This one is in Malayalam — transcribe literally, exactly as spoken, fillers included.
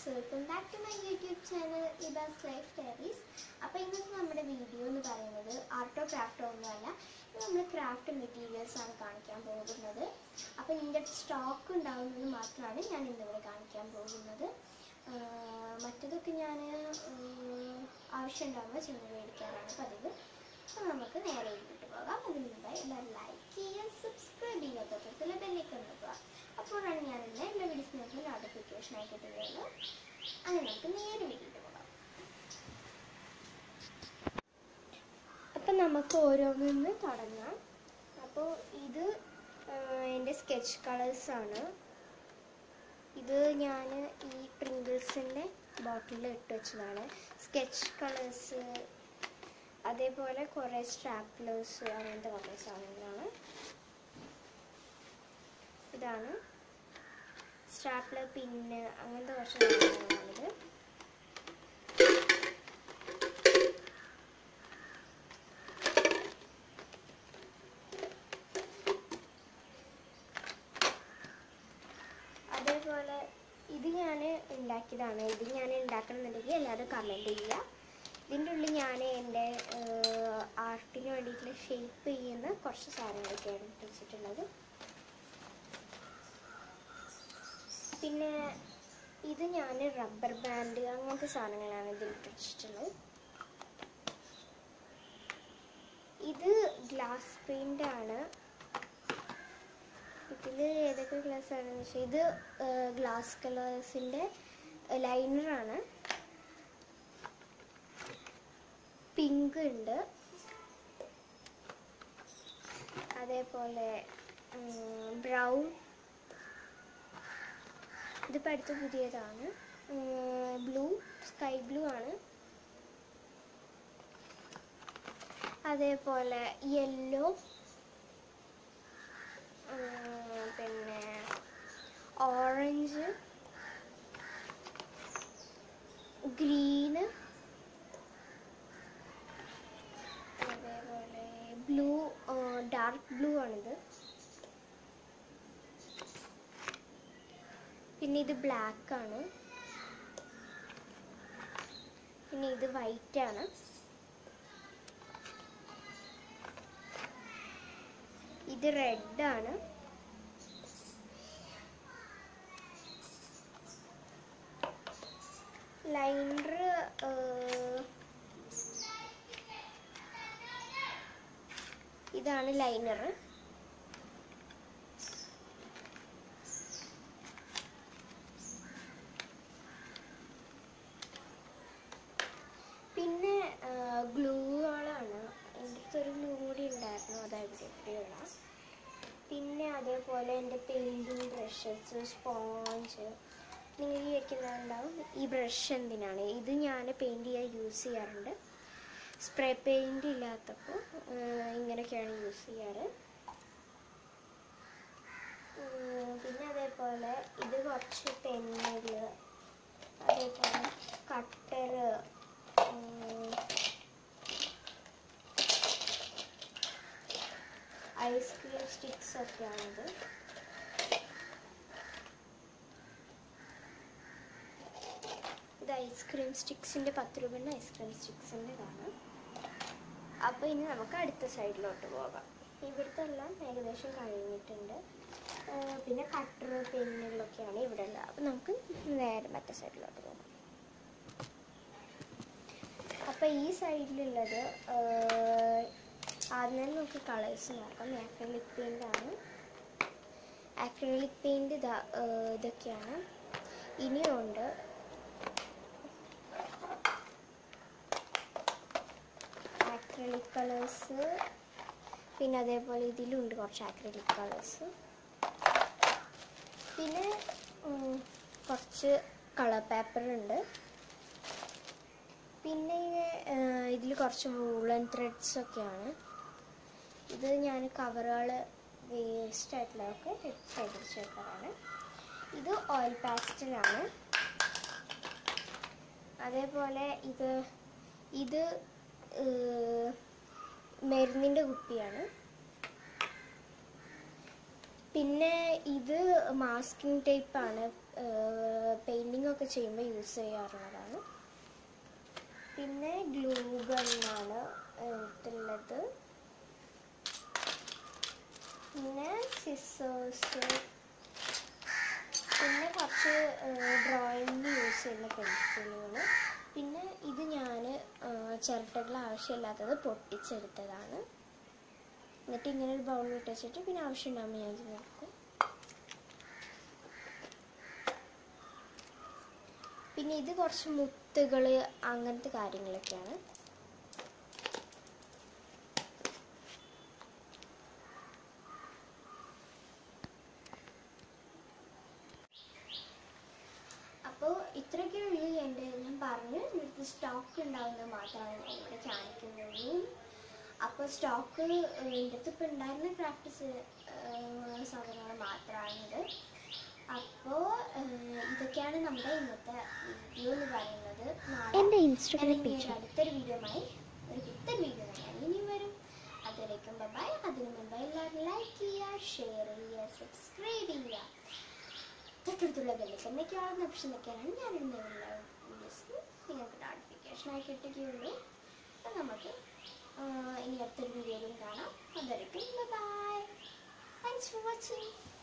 Welcome back to my YouTube channel Iba's Life Diaries. അപ്പോൾ ഇന്നത്തെ നമ്മുടെ വീഡിയോ എന്ന് പറയുന്നത് ആർട്ടോ ക്രാഫ്റ്റോ ഒന്നുമല്ല, നമ്മൾ ക്രാഫ്റ്റ് മെറ്റീരിയൽസ് ആണ് കാണിക്കാൻ പോകുന്നത്. അപ്പോൾ ഇതിൻ്റെ സ്റ്റോക്ക് ഉണ്ടാകുന്നത് മാത്രമാണ് ഞാൻ ഇന്നിവിടെ കാണിക്കാൻ പോകുന്നത്. മറ്റതൊക്കെ ഞാൻ ആവശ്യം ഉണ്ടാകുമ്പോൾ ചെന്ന് മേടിക്കാറാണ് പതിവ്. അപ്പോൾ നമുക്ക് നേരെ വീട്ടിട്ട് പോകാം. അതിന് മുമ്പായി എല്ലാവരും ലൈക്ക് ചെയ്യുക, സബ്സ്ക്രൈബ് ചെയ്യുക, തൊട്ടടുത്തുള്ള ബെല്ലേക്ക് നോക്കുക. അപ്പോഴാണ് ഞാനെല്ലാം എല്ലാ വീഡിയോസിനൊക്കെ നോട്ടിഫിക്കേഷൻ ആയി കിട്ടുകയുള്ളൂ. അങ്ങനെ നമുക്ക് നേരെ വീട്ടിട്ട് പോകാം. അപ്പം നമുക്ക് ഓരോന്നിന്ന് തുടങ്ങാം. അപ്പോൾ ഇത് എൻ്റെ സ്കെച്ച് കളേഴ്സാണ്. ഇത് ഞാൻ ഈ പ്രിങ്കിൾസിൻ്റെ ബോട്ടിലിൽ ഇട്ട് വെച്ചതാണ്. സ്കെച്ച് കളേഴ്സ്, അതേപോലെ കുറേ സ്ട്രാപ്ലേഴ്സ്, അങ്ങനത്തെ കുറേ സാധനങ്ങളാണ്. ഇതാണ് സ്ട്രാപ്ലർ, പിന്ന്, അങ്ങനത്തെ കുറച്ച് സാധനങ്ങളാണിത്. അതേപോലെ ഇത് ഞാൻ ഉണ്ടാക്കിയതാണ്. ഇത് ഞാൻ ഉണ്ടാക്കണമെന്നുണ്ടെങ്കിൽ എല്ലാവരും കമൻറ്റ് ചെയ്യുക. ഇതിൻ്റെ ഉള്ളിൽ ഞാൻ എൻ്റെ ആർട്ടിന് വേണ്ടിയിട്ടുള്ള ഷേപ്പ് ചെയ്യുന്ന കുറച്ച് സാധനങ്ങളൊക്കെയാണ് ഇട്ട് വെച്ചിട്ടുള്ളത്. പിന്നെ ഇത് ഞാൻ റബ്ബർ ബാൻഡ് അങ്ങനത്തെ സാധനങ്ങളാണ് ഇതിൽ ഇട്ട് വെച്ചിട്ടുള്ളത്. ഇത് ഗ്ലാസ് പെയിൻ്റ് ആണ്. ഇതിൽ ഏതൊക്കെ ഗ്ലാസ് ആണെന്ന് വെച്ചാൽ ഇത് ഗ്ലാസ് കളേഴ്സിൻ്റെ ലൈനറാണ്. പിങ്ക് ഉണ്ട്, അതേപോലെ ബ്രൗൺ, ഇതിപ്പോൾ അടുത്ത പുതിയതാണ്. ബ്ലൂ, സ്കൈ ബ്ലൂ ആണ്. അതേപോലെ യെല്ലോ, പിന്നെ ഓറഞ്ച്, ഗ്രീന്, അതേപോലെ ബ്ലൂ, ഡാർക്ക് ബ്ലൂ ആണിത്. പിന്നെ ഇത് ബ്ലാക്ക് ആണ്. പിന്നെ ഇത് വൈറ്റ് ആണ്. ഇത് റെഡ് ആണ്. ലൈനർ ഇതാണ് ലൈനർ. പിന്നെ ഗ്ലൂകളാണ്. എൻ്റെ അടുത്തൊരു ഗ്ലൂ കൂടി ഉണ്ടായിരുന്നു, അതായത് എവിടെയുള്ള. പിന്നെ അതേപോലെ എൻ്റെ പെയിൻറ്റിങ് ബ്രഷസ്, സ്പോഞ്ച്, നിങ്ങൾ ഈ വയ്ക്കുന്നുണ്ടാവും. ഈ ബ്രഷ് എന്തിനാണ്, ഇത് ഞാൻ പെയിൻറ്റ് ചെയ്യാൻ യൂസ് ചെയ്യാറുണ്ട്. സ്പ്രേ പെയിൻറ്റ് ഇല്ലാത്തപ്പോൾ ഇങ്ങനെയൊക്കെയാണ് യൂസ് ചെയ്യാറ്. പിന്നെ അതേപോലെ ഇത് കുറച്ച് പെന്നുകൾ, അതേപോലെ കട്ടർ, ഐസ്ക്രീം സ്റ്റിക്സ് ഒക്കെയാണിത്. ഇത് ഐസ്ക്രീം സ്റ്റിക്സിൻ്റെ പത്ത് രൂപയുടെ ഐസ്ക്രീം സ്റ്റിക്സിൻ്റെ ഇതാണ്. അപ്പോൾ ഇനി നമുക്ക് അടുത്ത സൈഡിലോട്ട് പോകാം. ഇവിടുത്തെ എല്ലാം ഏകദേശം കഴിഞ്ഞിട്ടുണ്ട്. പിന്നെ കട്ടർ, പെന്നുകളൊക്കെയാണ് ഇവിടെ ഉള്ളത്. അപ്പോൾ നമുക്ക് നേരെ മറ്റേ സൈഡിലോട്ട് പോകാം. അപ്പോൾ ഈ സൈഡിലുള്ളത് ആദ്യം നമുക്ക് കളേഴ്സ് നോക്കാം. ആക്രിലിക് പെയിൻ്റ് ആണ്. ആക്രിലിക് പെയിൻറ്റ് ഇതാ ഇതൊക്കെയാണ്. ഇനിയുണ്ട് ആക്രിലിക് കളേഴ്സ്. പിന്നെ അതേപോലെ ഇതിലുണ്ട് കുറച്ച് ആക്രിലിക് കളേഴ്സ്. പിന്നെ കുറച്ച് കളർ പേപ്പർ ഉണ്ട്. പിന്നെ ഇതിൽ കുറച്ച് വൂളൻ ത്രെഡ്സ് ഒക്കെയാണ്. ഇത് ഞാൻ കവറുകൾ വേസ്റ്റ് ആയിട്ടുള്ളതൊക്കെ ശേഖരിച്ച് വെക്കാറാണ്. ഇത് ഓയിൽ പാസ്റ്റലാണ്. അതേപോലെ ഇത് ഇത് മരുന്നിൻ്റെ കുപ്പിയാണ്. പിന്നെ ഇത് മാസ്കിംഗ് ടേപ്പാണ്, പെയിൻറ്റിംഗ് ഒക്കെ ചെയ്യുമ്പോൾ യൂസ് ചെയ്യാറുള്ളതാണ്. പിന്നെ ഗ്ലൂ ഗണ്ണാണ് എടുത്തുള്ളത്. പിന്നെ സിസേഴ്സ്, പിന്നെ കുറച്ച് ഡ്രോയിങ്ങിന് യൂസ് ചെയ്യുന്ന പെൻസിലുകൾ. പിന്നെ ഇത് ഞാൻ ചിരട്ടകൾ ആവശ്യമില്ലാത്തത് പൊട്ടിച്ചെടുത്തതാണ്. എന്നിട്ട് ഇങ്ങനെ ഒരു ബൗളിൽ ഇട്ട് വെച്ചിട്ട് പിന്നെ ആവശ്യം ഉണ്ടാകുമ്പോൾ ഞാൻ ഇത് നോക്കും. പിന്നെ ഇത് കുറച്ച് മുത്തുകൾ അങ്ങനത്തെ കാര്യങ്ങളൊക്കെയാണ്. അപ്പോൾ ഇത്രയൊക്കെ ഉള്ളൂ എൻ്റെ. ഞാൻ പറഞ്ഞു ഇവിടുത്തെ സ്റ്റോക്ക് ഉണ്ടാവുന്നത് മാത്രമാണ് ഞാൻ ഇവിടെ കാണിക്കുന്നുള്ളൂ. അപ്പോൾ സ്റ്റോക്ക് എൻ്റെ അടുത്ത് ഇപ്പോൾ ഉണ്ടായിരുന്ന ക്രാഫ്റ്റ് സാധനങ്ങൾ മാത്രമാണിത്. അപ്പോൾ ഇതൊക്കെയാണ് നമ്മുടെ ഇന്നത്തെ വീഡിയോ എന്ന് പറയുന്നത്. നാളെ അടുത്തൊരു വീഡിയോയുമായി ഒരു കിട്ടൽ വീഡിയോ ഞാൻ ഇനിയും വരും. അതിലേക്കും ബൈ. അതിന് മുമ്പ് എല്ലാവരും ലൈക്ക് ചെയ്യുക, ഷെയർ ചെയ്യുക, സബ്സ്ക്രൈബ് ചെയ്യുക. തൊട്ടടുത്തുള്ള ബെല്ലൈക്കണിലേക്കാണ് ഓപ്ഷൻ വെക്കാനാണ് ഞാനിടുന്ന എല്ലാ വീഡിയോസിനും നിങ്ങൾക്ക് നോട്ടിഫിക്കേഷനായി കിട്ടുകയുള്ളൂ. അപ്പം നമുക്ക് ഇനി അടുത്തൊരു വീഡിയോയിലും കാണാം. അതായിരിക്കും ബൈ. Thanks for watching.